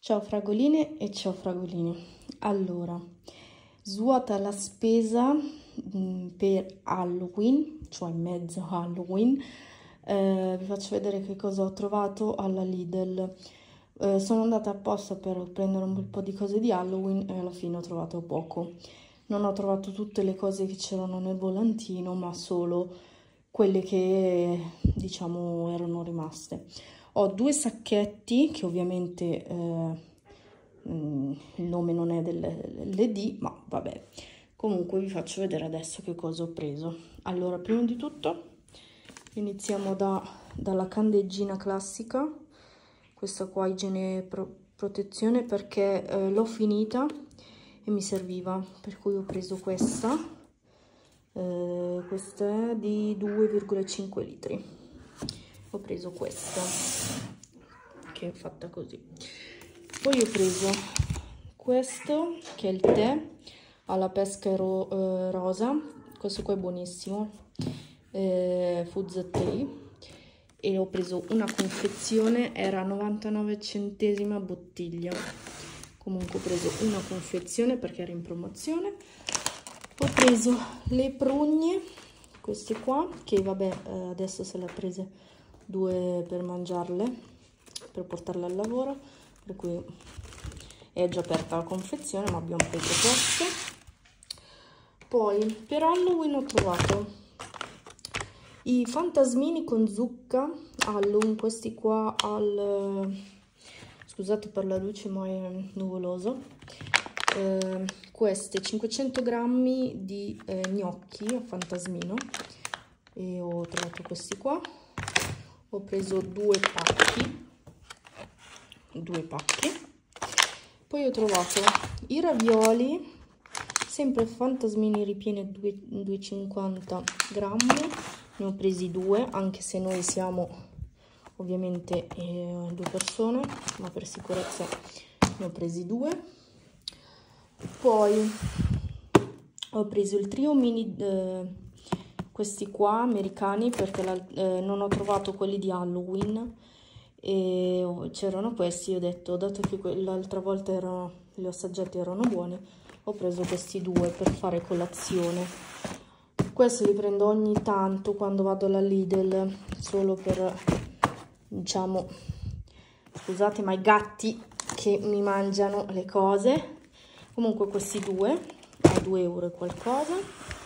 Ciao fragoline e ciao fragolini. Allora, svuota la spesa per Halloween, cioè mezzo Halloween. Vi faccio vedere che cosa ho trovato alla Lidl. Sono andata apposta per prendere un bel po' di cose di Halloween e alla fine ho trovato poco. Non ho trovato tutte le cose che c'erano nel volantino, ma solo quelle che diciamo erano rimaste. Ho due sacchetti che ovviamente il nome non è dell'LD, ma vabbè. Comunque vi faccio vedere adesso che cosa ho preso. Allora, prima di tutto iniziamo dalla candeggina classica. Questa qua, igiene protezione, perché l'ho finita e mi serviva, per cui ho preso questa. Questa è di 2,5 litri. Ho preso questa che è fatta così. Poi ho preso questo che è il tè alla pesca rosa. Questo qua è buonissimo, Foods Tea. E ho preso una confezione, era 99 centesimi a bottiglia. Comunque ho preso una confezione perché era in promozione. Ho preso le prugne, queste qua, che vabbè, adesso se le ho prese due per mangiarle, per portarle al lavoro, per cui è già aperta la confezione, ma abbiamo preso queste. Poi per Halloween ho trovato i fantasmini con zucca Halloween, questi qua scusate per la luce ma è nuvoloso. Queste 500 grammi di gnocchi a fantasmino, e ho trovato questi qua. Ho preso due pacchi. Poi ho trovato i ravioli, sempre fantasmini ripieni, 250 grammi. Ne ho presi due, anche se noi siamo ovviamente due persone, ma per sicurezza ne ho presi due. Poi ho preso il trio mini, questi qua americani, perché non ho trovato quelli di Halloween e c'erano questi. Ho detto, dato che l'altra volta li ho assaggiati, erano buoni, ho preso questi due per fare colazione. Questi li prendo ogni tanto quando vado alla Lidl, solo per, diciamo, scusate, ma i gatti che mi mangiano le cose. Comunque questi due a 2 euro e qualcosa.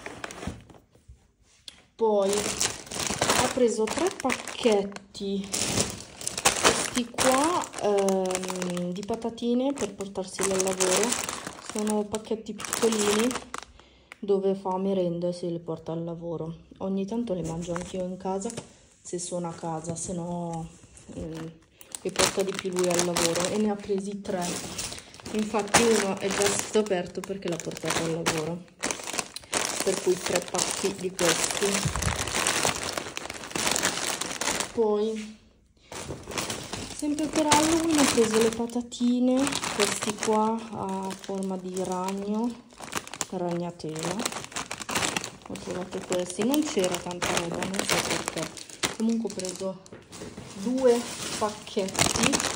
Poi ho preso 3 pacchetti, questi qua, di patatine per portarseli al lavoro. Sono pacchetti piccolini dove fa merenda e se le porta al lavoro. Ogni tanto le mangio anch'io in casa se sono a casa, se no li porta di più lui al lavoro, e ne ha presi 3. Infatti uno è già stato aperto perché l'ha portato al lavoro, per cui 3 pacchi di questi. Poi sempre per Halloween ho preso le patatine, questi qua a forma di ragno, ragnatela. Ho trovato questi, non c'era tanta roba, non so perché. Comunque ho preso 2 pacchetti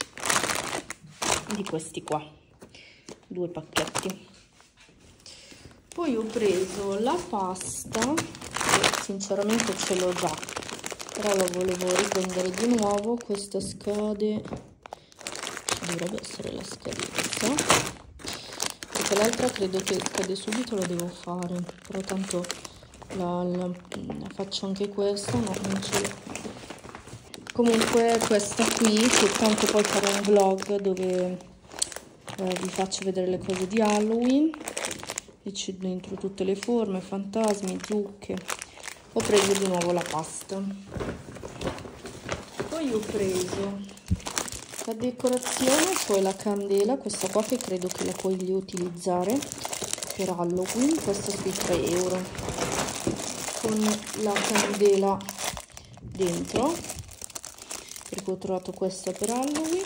di questi qua, 2 pacchetti. Poi ho preso la pasta, che sinceramente ce l'ho già, però la volevo riprendere di nuovo. Questa scade, dovrebbe essere la scadenza, perché l'altra credo che scade subito, la devo fare, però tanto la faccio anche questa. No, non ce l'ho. Comunque questa qui, che tanto poi farò un vlog dove vi faccio vedere le cose di Halloween, e c'è dentro tutte le forme, fantasmi, zucche. Ho preso di nuovo la pasta. Poi ho preso la decorazione, poi la candela, questa qua che credo che la puoi utilizzare per Halloween, questa sui 3 euro, con la candela dentro, perché ho trovato questa per Halloween.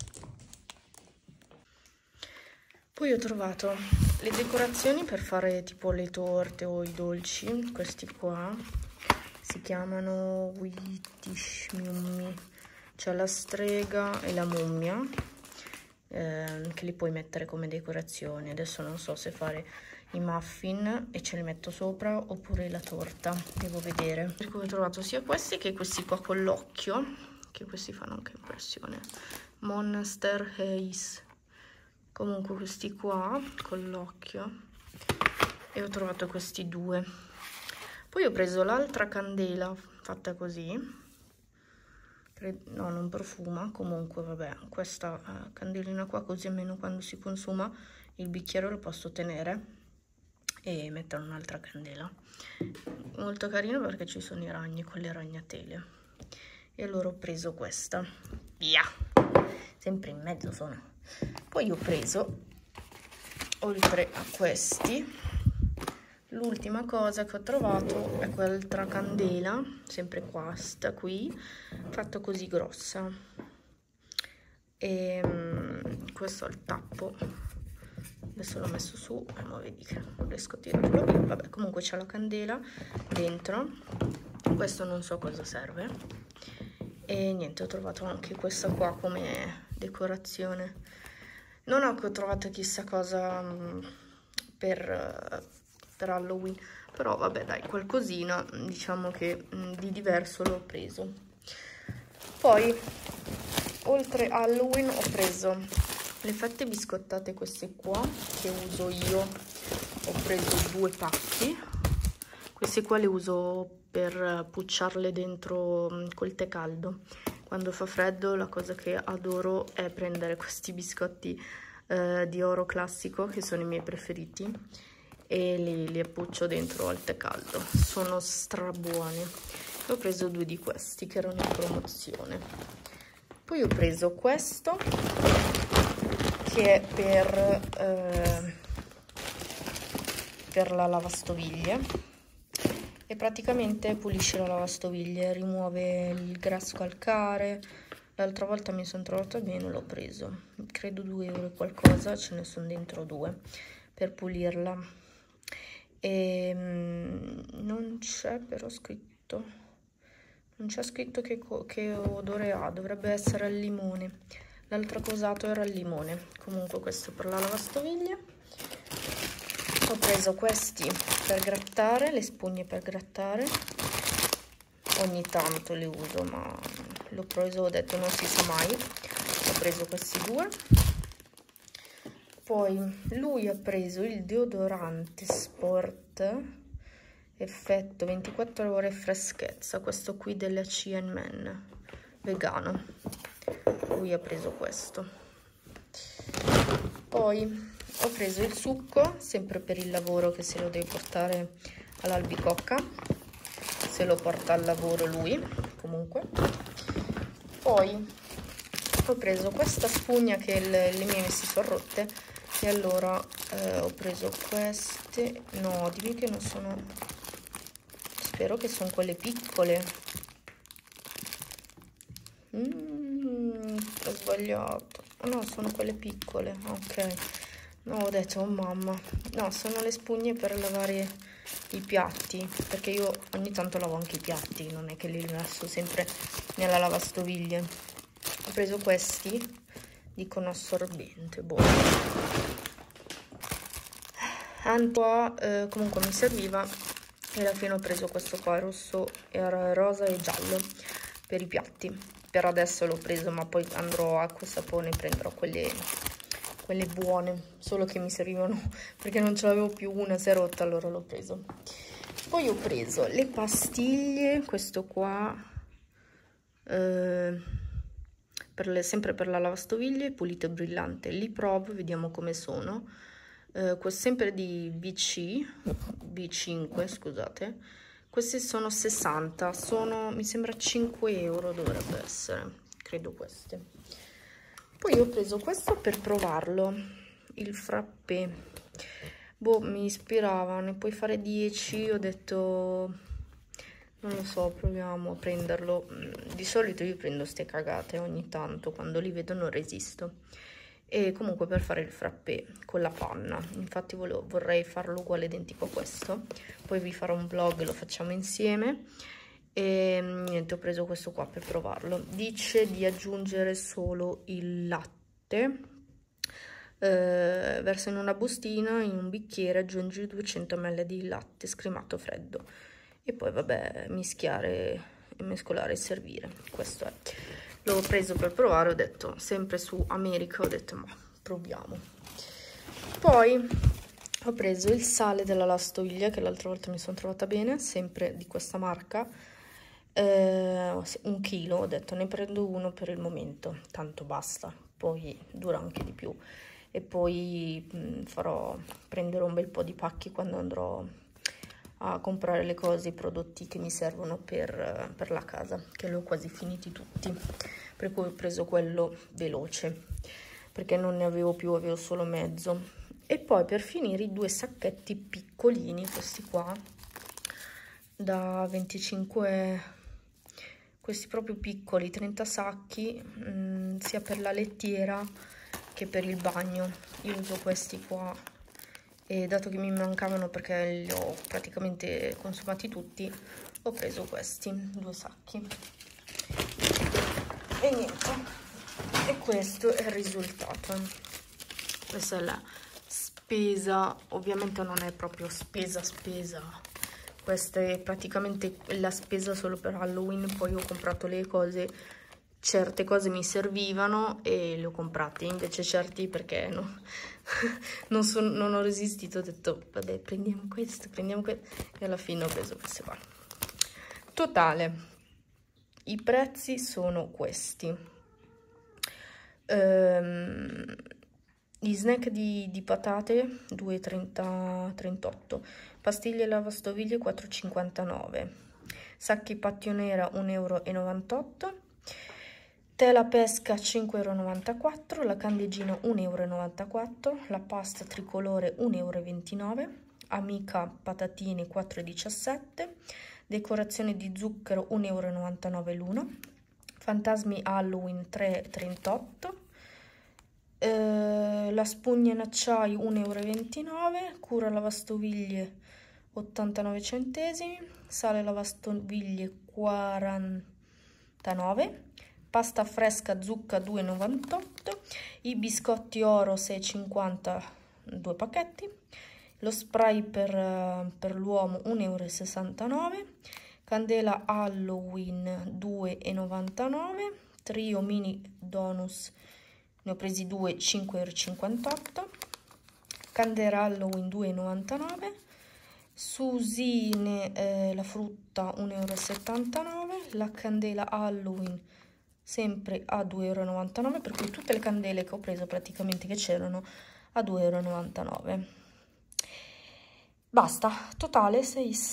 Poi ho trovato le decorazioni per fare tipo le torte o i dolci, questi qua si chiamano Wittish Mummy, c'è la strega e la mummia, che li puoi mettere come decorazione. Adesso non so se fare i muffin e ce li metto sopra oppure la torta, devo vedere. Per cui ho trovato sia questi che questi qua con l'occhio, che questi fanno anche impressione. Monster Haze, comunque questi qua con l'occhio, e ho trovato questi due. Poi ho preso l'altra candela fatta così, no, non profuma, comunque vabbè, questa candelina qua, così almeno quando si consuma il bicchiere lo posso tenere e mettere un'altra candela. Molto carino perché ci sono i ragni con le ragnatele, e allora ho preso questa, via, sempre in mezzo sono. Poi ho preso, oltre a questi, l'ultima cosa che ho trovato è quell'altra candela, sempre questa qui, fatta così grossa, e questo è il tappo. Adesso l'ho messo su, ma vedi che non riesco a tirarlo via. Vabbè, comunque c'è la candela dentro, questo non so cosa serve, e niente, ho trovato anche questa qua come decorazione. Non ho trovato chissà cosa per Halloween, però vabbè dai, qualcosina diciamo che di diverso l'ho preso. Poi oltre Halloween ho preso le fette biscottate, queste qua che uso io, ho preso 2 pacchi. Queste qua le uso per pucciarle dentro col tè caldo. Quando fa freddo la cosa che adoro è prendere questi biscotti di oro classico, che sono i miei preferiti, e li appuccio dentro al tè caldo, sono strabuoni. Ho preso 2 di questi che erano in promozione. Poi ho preso questo che è per la lavastoviglie, e praticamente pulisce la lavastoviglie, rimuove il grasso calcare. L'altra volta mi sono trovata bene, l'ho preso, credo 2 euro e qualcosa, ce ne sono dentro 2 per pulirla. E non c'è però scritto, non c'è scritto che odore ha, dovrebbe essere al limone. L'altro che ho usato era al limone. Comunque questo per la lavastoviglie. Ho preso questi per grattare, le spugne per grattare, ogni tanto le uso, ma l'ho preso, ho detto non si sa mai. Ho preso questi 2. Poi lui ha preso il deodorante Sport effetto 24 ore freschezza, questo qui della C&Men, vegano. Lui ha preso questo. Poi ho preso il succo, sempre per il lavoro, che se lo deve portare all'albicocca, se lo porta al lavoro lui, comunque. Poi ho preso questa spugna che le mie si sono rotte, e allora ho preso queste. No, dimmi che non sono, spero che sono quelle piccole. Ho sbagliato. No, sono quelle piccole, ok. No, ho detto, oh mamma, no, sono le spugne per lavare i piatti, perché io ogni tanto lavo anche i piatti, non è che li lascio sempre nella lavastoviglie. Ho preso questi, dicono assorbente, buono. Comunque mi serviva, e alla fine ho preso questo qua, rosso, era rosa e giallo, per i piatti. Per adesso l'ho preso, ma poi andrò a acqua e sapone, prenderò quelle buone, solo che mi servivano perché non ce l'avevo più, una si è rotta, allora l'ho preso. Poi ho preso le pastiglie, questo qua, sempre per la lavastoviglie, pulito e brillante. Li provo, vediamo come sono. Sempre di B5, scusate. Questi sono 60, mi sembra 5 euro dovrebbe essere, credo queste. Poi ho preso questo per provarlo, il frappé. Boh, mi ispirava, ne puoi fare 10, ho detto, non lo so, proviamo a prenderlo. Di solito io prendo ste cagate, ogni tanto, quando li vedo non resisto. E comunque per fare il frappé con la panna, infatti vorrei farlo uguale, identico a questo. Poi vi farò un vlog e lo facciamo insieme. E niente, ho preso questo qua per provarlo. Dice di aggiungere solo il latte versa in una bustina, in un bicchiere, aggiungi 200 ml di latte scremato freddo e poi vabbè mischiare e mescolare e servire. Questo è. L'ho preso per provare, ho detto, sempre su America, ho detto ma proviamo. Poi ho preso il sale della lavastoviglie, che l'altra volta mi sono trovata bene, sempre di questa marca, 1 chilo, ho detto ne prendo uno per il momento, tanto basta, poi dura anche di più. E poi prenderò un bel po' di pacchi quando andrò a comprare le cose, i prodotti che mi servono per la casa, che li ho quasi finiti tutti, per cui ho preso quello veloce, perché non ne avevo più, avevo solo mezzo. E poi per finire i 2 sacchetti piccolini, questi qua, da 25, questi proprio piccoli, 30 sacchi, sia per la lettiera che per il bagno. Io uso questi qua e dato che mi mancavano perché li ho praticamente consumati tutti, ho preso questi 2 sacchi e niente, e questo è il risultato. Questa è la spesa, ovviamente non è proprio spesa, questa è praticamente la spesa solo per Halloween. Poi ho comprato le cose, certe cose mi servivano e le ho comprate, invece certi perché no, non ho resistito, ho detto vabbè prendiamo questo e alla fine ho preso queste qua. Totale, i prezzi sono questi. Gli snack di patate 2,38, pastiglie lavastoviglie 4,59, sacchi pattionera 1,98 euro, tela pesca 5,94 euro, la candeggina 1,94 euro, la pasta tricolore 1,29 euro, amica patatine 4,17 euro, decorazione di zucchero 1,99 euro l'uno, fantasmi Halloween 3,38 euro, la spugna in acciaio 1,29 euro, cura lavastoviglie 89 centesimi, sale lavastoviglie 49, pasta fresca zucca 2,98, i biscotti oro 6,50 2 pacchetti, lo spray per l'uomo 1,69 euro, candela Halloween 2,99, trio mini donus ne ho presi 2, 5,58 euro, candela Halloween 2,99, susine la frutta 1,79 euro, la candela Halloween sempre a 2,99 euro, per cui tutte le candele che ho preso praticamente che c'erano a 2,99 euro. Basta, totale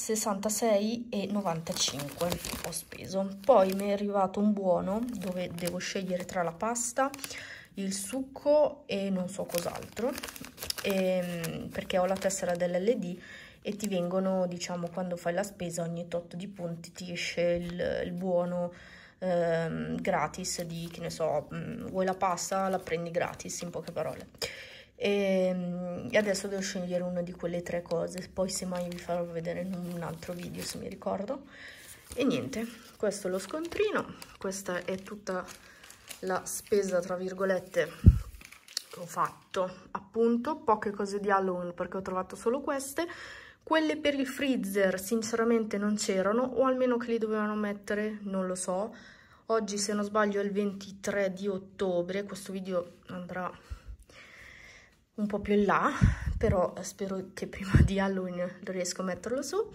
66,95 ho speso. Poi mi è arrivato un buono dove devo scegliere tra la pasta, il succo e non so cos'altro, perché ho la tessera dell'LD e ti vengono, diciamo, quando fai la spesa ogni tot di punti ti esce il buono gratis di, che ne so, vuoi la pasta, la prendi gratis, in poche parole. E adesso devo scegliere una di quelle 3 cose, poi semmai vi farò vedere in un altro video se mi ricordo. E niente, questo è lo scontrino, questa è tutta la spesa tra virgolette che ho fatto, appunto, poche cose di Halloween perché ho trovato solo queste. Quelle per il freezer sinceramente non c'erano, o almeno che li dovevano mettere, non lo so. Oggi se non sbaglio è il 23 di ottobre, questo video andrà un po' più in là, però spero che prima di Halloween riesco a metterlo su.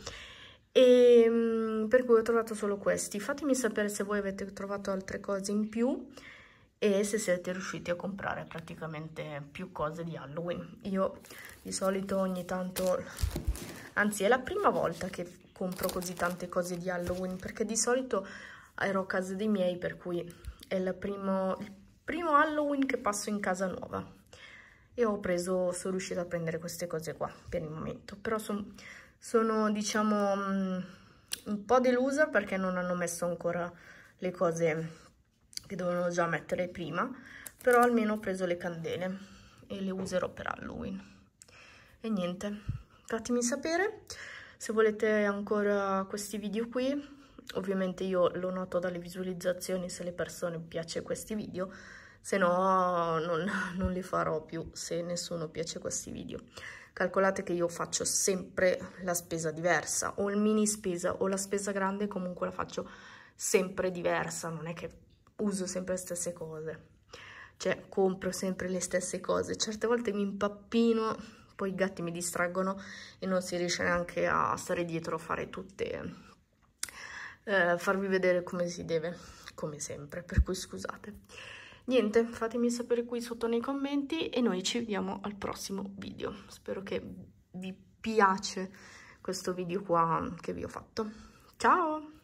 E per cui ho trovato solo questi. Fatemi sapere se voi avete trovato altre cose in più e se siete riusciti a comprare praticamente più cose di Halloween. Io di solito ogni tanto, anzi è la prima volta che compro così tante cose di Halloween, perché di solito ero a casa dei miei, per cui è il primo Halloween che passo in casa nuova. E sono riuscita a prendere queste cose qua per il momento, però sono diciamo un po' delusa perché non hanno messo ancora le cose che dovevano già mettere prima, però almeno ho preso le candele e le userò per Halloween. E niente, fatemi sapere se volete ancora questi video qui. Ovviamente io lo noto dalle visualizzazioni, se alle persone piace questi video se no non li farò più se nessuno piace questi video. Calcolate che io faccio sempre la spesa diversa, o il mini spesa o la spesa grande, comunque la faccio sempre diversa, non è che uso sempre le stesse cose, cioè compro sempre le stesse cose. Certe volte mi impappino, poi i gatti mi distraggono e non si riesce neanche a stare dietro a fare tutte, farvi vedere come si deve, come sempre, per cui scusate. Niente, fatemi sapere qui sotto nei commenti e noi ci vediamo al prossimo video. Spero che vi piace questo video qua che vi ho fatto. Ciao!